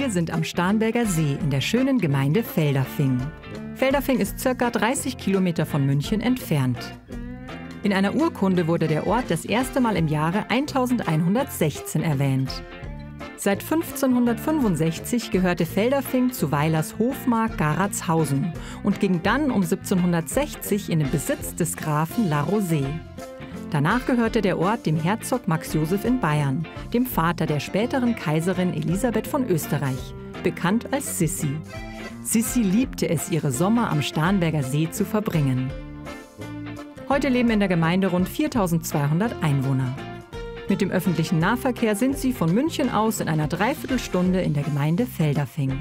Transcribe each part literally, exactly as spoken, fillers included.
Wir sind am Starnberger See in der schönen Gemeinde Feldafing. Feldafing ist ca. dreißig Kilometer von München entfernt. In einer Urkunde wurde der Ort das erste Mal im Jahre eintausendeinhundertsechzehn erwähnt. Seit fünfzehnhundertfünfundsechzig gehörte Feldafing zu Weilers Hofmark Garatshausen und ging dann um siebzehnhundertsechzig in den Besitz des Grafen La Rosée. Danach gehörte der Ort dem Herzog Max Joseph in Bayern, dem Vater der späteren Kaiserin Elisabeth von Österreich, bekannt als Sissi. Sissi liebte es, ihre Sommer am Starnberger See zu verbringen. Heute leben in der Gemeinde rund viertausendzweihundert Einwohner. Mit dem öffentlichen Nahverkehr sind sie von München aus in einer Dreiviertelstunde in der Gemeinde Feldafing.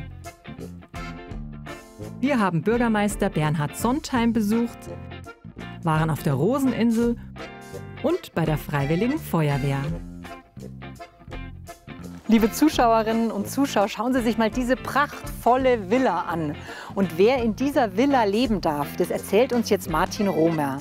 Wir haben Bürgermeister Bernhard Sontheim besucht, waren auf der Roseninsel und bei der Freiwilligen Feuerwehr. Liebe Zuschauerinnen und Zuschauer, schauen Sie sich mal diese prachtvolle Villa an. Und wer in dieser Villa leben darf, das erzählt uns jetzt Martin Romer.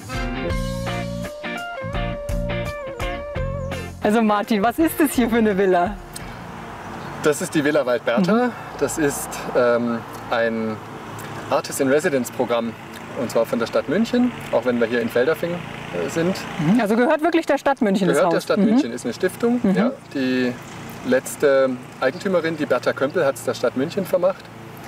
Also Martin, was ist das hier für eine Villa? Das ist die Villa Waldbertha. Mhm. Das ist ähm, ein Artist-in-Residence-Programm. Und zwar von der Stadt München, auch wenn wir hier in Feldafing äh, sind. Also gehört wirklich der Stadt München das Haus? Gehört der Stadt mhm. München, ist eine Stiftung. Mhm. Ja, die letzte Eigentümerin, die Bertha Kömpel, hat es der Stadt München vermacht.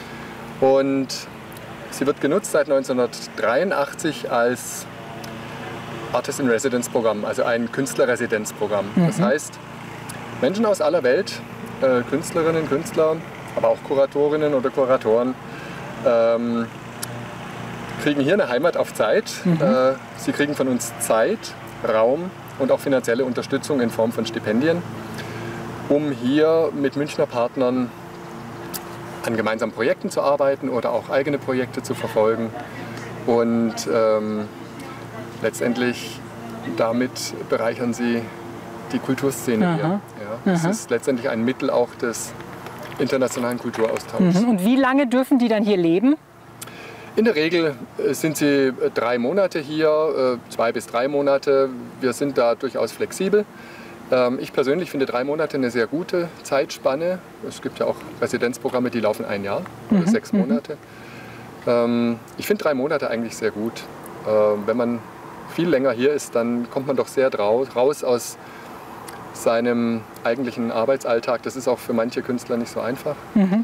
Und sie wird genutzt seit neunzehnhundertdreiundachtzig als Artist-in-Residence-Programm, also ein Künstlerresidenzprogramm. Mhm. Das heißt, Menschen aus aller Welt, äh, Künstlerinnen, Künstler, aber auch Kuratorinnen oder Kuratoren, ähm, kriegen hier eine Heimat auf Zeit. Mhm. Äh, sie kriegen von uns Zeit, Raum und auch finanzielle Unterstützung in Form von Stipendien, um hier mit Münchner Partnern an gemeinsamen Projekten zu arbeiten oder auch eigene Projekte zu verfolgen. Und ähm, letztendlich damit bereichern sie die Kulturszene Aha. hier. Ja, das Aha. ist letztendlich ein Mittel auch des internationalen Kulturaustauschs. Mhm. Und wie lange dürfen die dann hier leben? In der Regel sind sie drei Monate hier, zwei bis drei Monate. Wir sind da durchaus flexibel. Ich persönlich finde drei Monate eine sehr gute Zeitspanne. Es gibt ja auch Residenzprogramme, die laufen ein Jahr oder mhm. sechs Monate. Ich finde drei Monate eigentlich sehr gut. Wenn man viel länger hier ist, dann kommt man doch sehr raus aus seinem eigentlichen Arbeitsalltag. Das ist auch für manche Künstler nicht so einfach. Mhm.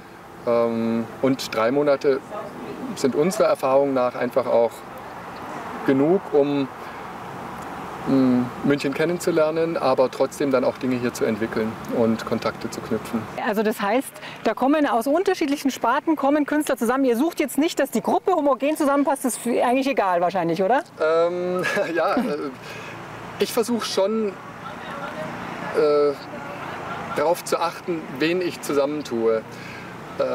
Und drei Monate sind unserer Erfahrung nach einfach auch genug, um München kennenzulernen, aber trotzdem dann auch Dinge hier zu entwickeln und Kontakte zu knüpfen. Also das heißt, da kommen aus unterschiedlichen Sparten kommen Künstler zusammen. Ihr sucht jetzt nicht, dass die Gruppe homogen zusammenpasst, das ist eigentlich egal wahrscheinlich, oder? Ähm, ja, äh, ich versuche schon äh, darauf zu achten, wen ich zusammentue. Äh,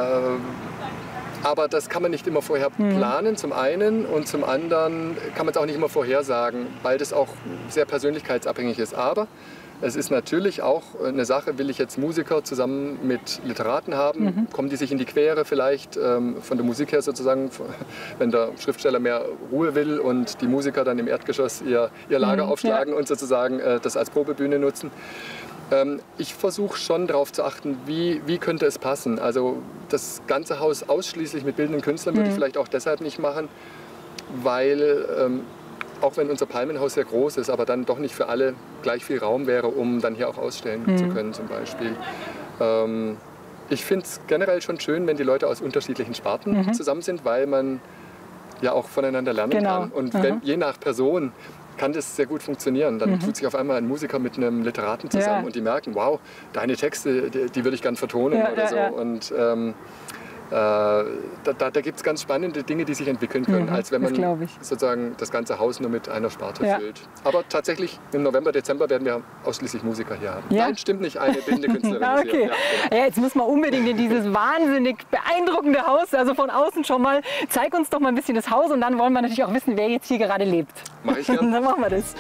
Aber das kann man nicht immer vorher planen, zum einen. Und zum anderen kann man es auch nicht immer vorhersagen, weil das auch sehr persönlichkeitsabhängig ist. Aber es ist natürlich auch eine Sache, will ich jetzt Musiker zusammen mit Literaten haben? Mhm. Kommen die sich in die Quere vielleicht ähm, von der Musik her sozusagen, wenn der Schriftsteller mehr Ruhe will und die Musiker dann im Erdgeschoss ihr, ihr Lager mhm, aufschlagen ja. und sozusagen äh, das als Probebühne nutzen? Ich versuche schon darauf zu achten, wie, wie könnte es passen. Also das ganze Haus ausschließlich mit bildenden Künstlern würde ich vielleicht auch deshalb nicht machen, weil ähm, auch wenn unser Palmenhaus sehr groß ist, aber dann doch nicht für alle gleich viel Raum wäre, um dann hier auch ausstellen mhm. zu können zum Beispiel. Ähm, ich finde es generell schon schön, wenn die Leute aus unterschiedlichen Sparten mhm. zusammen sind, weil man ja auch voneinander lernen genau. kann. Und wenn, je nach Person kann das sehr gut funktionieren. Dann mhm. tut sich auf einmal ein Musiker mit einem Literaten zusammen ja. und die merken, wow, deine Texte, die, die würde ich gern vertonen ja, oder ja, so. Ja. Und ähm, äh, da, da, da gibt es ganz spannende Dinge, die sich entwickeln können, mhm, als wenn man sozusagen das ganze Haus nur mit einer Sparte ja. füllt. Aber tatsächlich im November, Dezember werden wir ausschließlich Musiker hier haben. Ja? Nein, stimmt nicht, eine bildende Künstlerin ah, okay. ist hier. Ja, genau. Ja, jetzt müssen wir unbedingt in dieses wahnsinnig beeindruckende Haus, also von außen schon mal. Zeig uns doch mal ein bisschen das Haus und dann wollen wir natürlich auch wissen, wer jetzt hier gerade lebt. Mach ich gern. Dann machen wir das.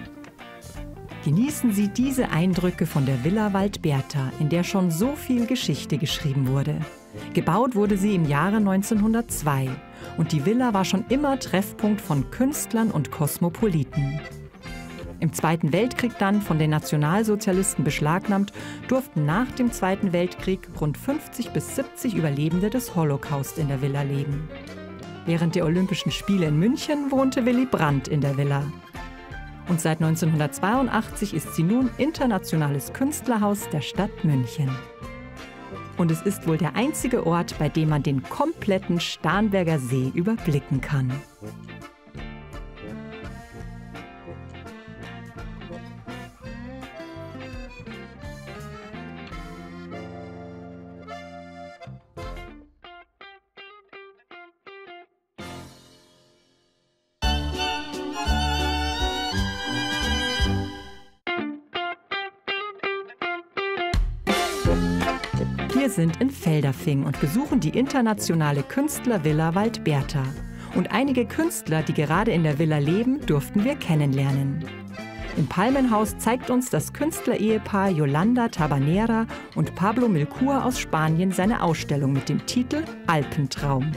Genießen Sie diese Eindrücke von der Villa Waldbertha, in der schon so viel Geschichte geschrieben wurde. Gebaut wurde sie im Jahre neunzehnhundertzwei und die Villa war schon immer Treffpunkt von Künstlern und Kosmopoliten. Im Zweiten Weltkrieg dann von den Nationalsozialisten beschlagnahmt, durften nach dem Zweiten Weltkrieg rund fünfzig bis siebzig Überlebende des Holocaust in der Villa leben. Während der Olympischen Spiele in München wohnte Willy Brandt in der Villa. Und seit neunzehnhundertzweiundachtzig ist sie nun internationales Künstlerhaus der Stadt München. Und es ist wohl der einzige Ort, bei dem man den kompletten Starnberger See überblicken kann. Wir sind in Feldafing und besuchen die internationale Künstlervilla Waldbertha. Und einige Künstler, die gerade in der Villa leben, durften wir kennenlernen. Im Palmenhaus zeigt uns das Künstlerehepaar Yolanda Tabanera und Pablo Milcúa aus Spanien seine Ausstellung mit dem Titel Alpentraum.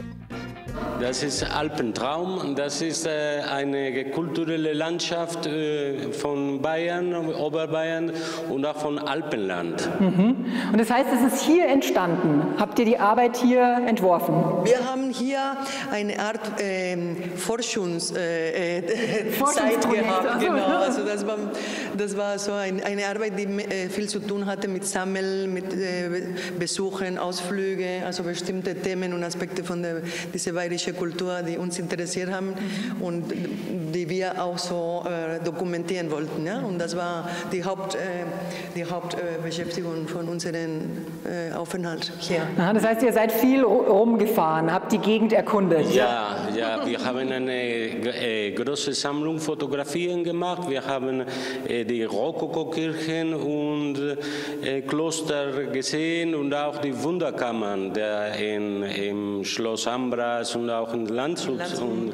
Das ist Alpentraum, das ist äh, eine kulturelle Landschaft äh, von Bayern, Oberbayern und auch von Alpenland. Mhm. Und das heißt, es ist hier entstanden. Habt ihr die Arbeit hier entworfen? Wir haben hier eine Art äh, Forschungs, äh, äh, Zeit gehabt. Also. Genau. Also das war, das war so ein, eine Arbeit, die äh, viel zu tun hatte mit Sammeln, mit äh, Besuchen, Ausflüge, also bestimmte Themen und Aspekte von der, dieser bayerischen Kultur, die uns interessiert haben und die wir auch so äh, dokumentieren wollten. Ja? Und das war die Haupt, äh, die Hauptbeschäftigung äh, von unserem äh, Aufenthalt hier. Aha, das heißt, ihr seid viel rumgefahren, habt die Gegend erkundet. Ja, ja, wir haben eine äh, große Sammlung Fotografien gemacht. Wir haben äh, die Rokoko-Kirchen und äh, Kloster gesehen und auch die Wunderkammern der in, im Schloss Ambras und auch in Landshut. Und,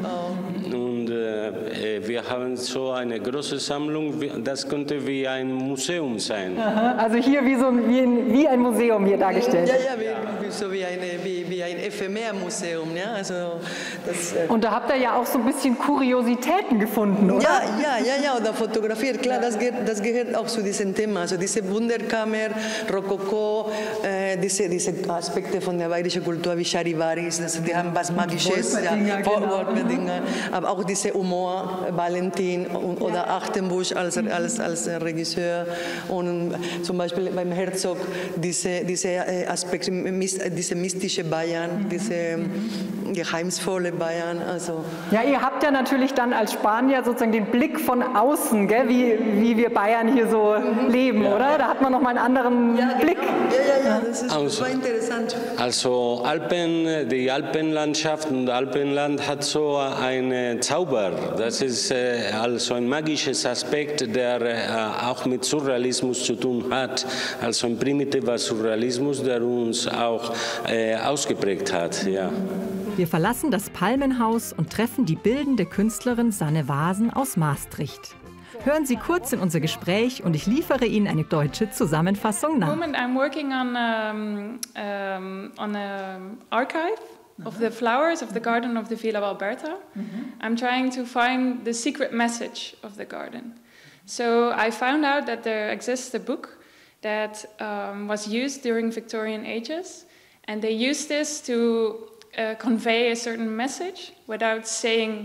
und äh, wir haben so eine große Sammlung, das könnte wie ein Museum sein. Aha, also hier wie, so, wie, ein, wie ein Museum hier dargestellt. Ja, ja, wie, wie, so wie, eine, wie, wie ein Ephemermuseum. Ja? Also das, äh und da habt ihr ja auch so ein bisschen Kuriositäten gefunden, oder? Ja, ja, ja, ja, oder fotografiert. Klar, das gehört, das gehört auch zu diesem Thema. Also diese Wunderkammer, Rokoko, äh, diese, diese Aspekte von der bayerischen Kultur wie Charivaris, also die haben was Magisches, ja, genau. Aber auch diese Humor, Valentin und, oder Achtenbusch als, als, als Regisseur und zum Beispiel beim Herzog diese, diese Aspekte, diese mystische Bayern, diese geheimnisvolle Bayern. Also ja, ihr habt ja natürlich dann als Spanier sozusagen den Blick von außen, gell, wie, wie wir Bayern hier so mhm. leben, ja. Oder? Da hat man noch mal einen anderen ja, Blick. Genau. Ja, ja, ja, das ist also, super interessant. Also Alpen, die Alpenlandschaft und Alpenland hat so einen Zauber. Das ist äh, also ein magisches Aspekt, der äh, auch mit Surrealismus zu tun hat. Also ein primitiver Surrealismus, der uns auch äh, ausgeprägt hat. Ja. Wir verlassen das Palmenhaus und treffen die bildende Künstlerin Sanne Waasen aus Maastricht. Hören Sie kurz in unser Gespräch und ich liefere Ihnen eine deutsche Zusammenfassung nach. At the moment I'm working on um, um, on an archive of the flowers of the garden of the Villa Waldbertha. Mm-hmm. I'm trying to find the secret message of the garden. So I found out that there exists a book that um, was used during Victorian ages, and they used this to uh, convey a certain message without saying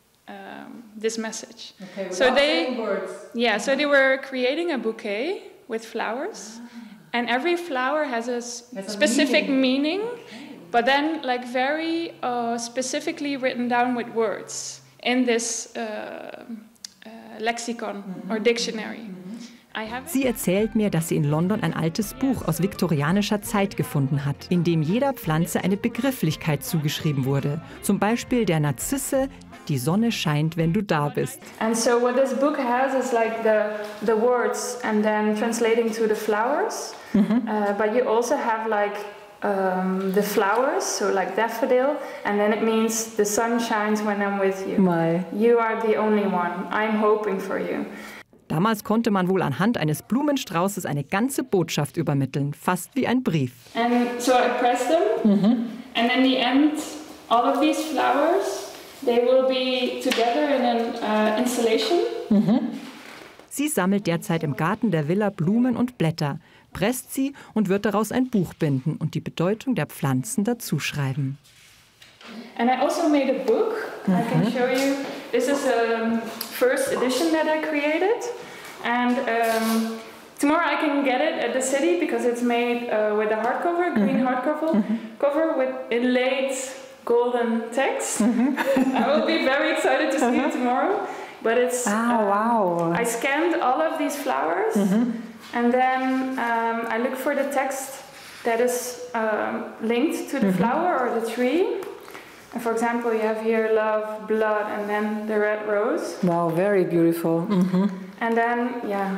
um, this message. Okay, so they, saying words. Yeah, so they were creating a bouquet with flowers, ah. and every flower has a s- specific meaning. meaning But then, like very uh, specifically written down with words in this uh, uh, lexicon mm-hmm. or dictionary. Mm-hmm. I have Sie erzählt mir, dass sie in London ein altes Buch aus viktorianischer Zeit gefunden hat, in dem jeder Pflanze eine Begrifflichkeit zugeschrieben wurde. Zum Beispiel der Narzisse, die Sonne scheint, wenn du da bist. And so what this book has is like the, the words and then translating to the flowers. Mm-hmm. Uh, but you also have like Um, the flowers, so like daffodil, and then it means the sun shines when I'm with you. My. You are the only one. I'm hoping for you. Damals konnte man wohl anhand eines Blumenstraußes eine ganze Botschaft übermitteln, fast wie ein Brief. And so I press them, mm-hmm. and in the end, all of these flowers, they will be together in an uh, installation. Mm-hmm. Sie sammelt derzeit im Garten der Villa Blumen und Blätter, presst sie und wird daraus ein Buch binden und die Bedeutung der Pflanzen dazuschreiben. And I also made a book. Mm-hmm. I can show you. This is a first edition that I created, and um, tomorrow I can get it at the city because it's made uh, with a hardcover, green mm-hmm. hardcover, mm-hmm. cover with inlaid golden text. Mm-hmm. I will be very excited to see uh-huh. it tomorrow. But it's ah, um, wow. I scanned all of these flowers, mm-hmm. and then um, I look for the text that is um, linked to the mm-hmm. flower or the tree. And for example, you have here love, blood, and then the red rose. Wow, very beautiful. Mm-hmm. And then, yeah,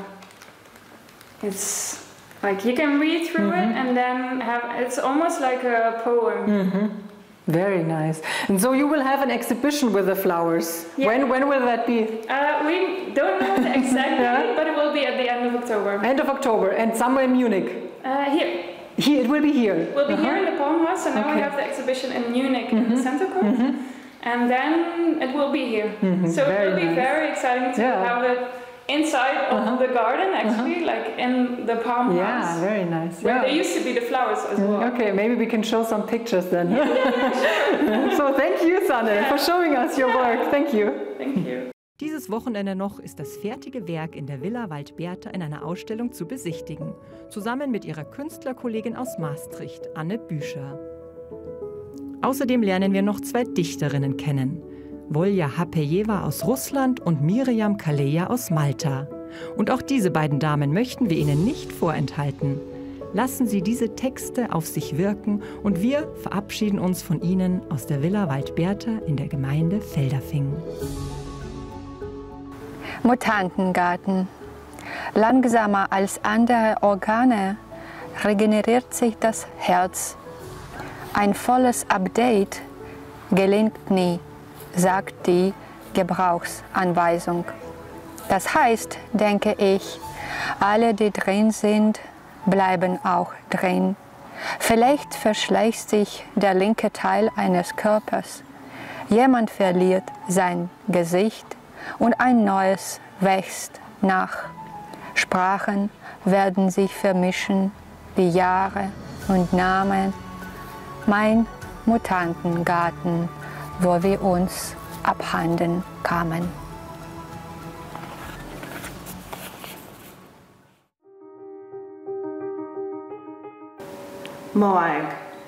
it's like you can read through mm-hmm. it, and then have it's almost like a poem. Mm-hmm. Very nice. And so you will have an exhibition with the flowers. Yeah. When when will that be? Uh, we don't know exactly, yeah. but it will be at the end of October. End of October, and somewhere in Munich. Uh, here. Here, it will be here. We'll be uh-huh. here in the Palm House, and now okay. we have the exhibition in Munich mm-hmm. in the Center Court, mm-hmm. and then it will be here. Mm-hmm. So very it will be nice. Very exciting to yeah. have it inside of uh-huh. the garden, actually, uh-huh. like in the Palm yeah, House. Yeah, very nice. Where yeah. there used to be the flowers as well. Okay, maybe we can show some pictures then. Yeah, yeah, sure. So thank you, Sanne, yeah. for showing us your yeah. work. Thank you. Thank you. Dieses Wochenende noch ist das fertige Werk in der Villa Waldbertha in einer Ausstellung zu besichtigen, zusammen mit ihrer Künstlerkollegin aus Maastricht, Anne Büscher. Außerdem lernen wir noch zwei Dichterinnen kennen, Volja Hapejewa aus Russland und Miriam Kaleja aus Malta. Und auch diese beiden Damen möchten wir Ihnen nicht vorenthalten. Lassen Sie diese Texte auf sich wirken und wir verabschieden uns von Ihnen aus der Villa Waldbertha in der Gemeinde Feldafing. Mutantengarten. Langsamer als andere Organe regeneriert sich das Herz. Ein volles Update gelingt nie, sagt die Gebrauchsanweisung. Das heißt, denke ich, alle, die drin sind, bleiben auch drin. Vielleicht verschleißt sich der linke Teil eines Körpers. Jemand verliert sein Gesicht und ein neues wächst nach. Sprachen werden sich vermischen wie Jahre und Namen. Mein Mutantengarten, wo wir uns abhanden kamen. Moag.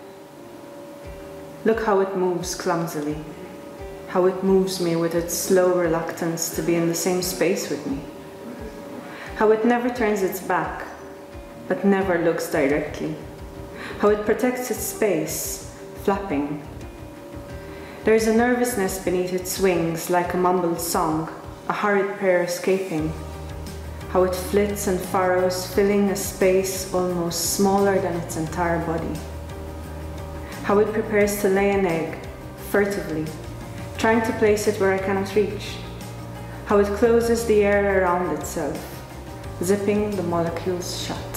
Look how it moves clumsily, how it moves me with its slow reluctance to be in the same space with me, how it never turns its back, but never looks directly, how it protects its space, flapping. There is a nervousness beneath its wings, like a mumbled song, a hurried prayer escaping, how it flits and furrows, filling a space almost smaller than its entire body. How it prepares to lay an egg, furtively, trying to place it where I cannot reach. How it closes the air around itself, zipping the molecules shut.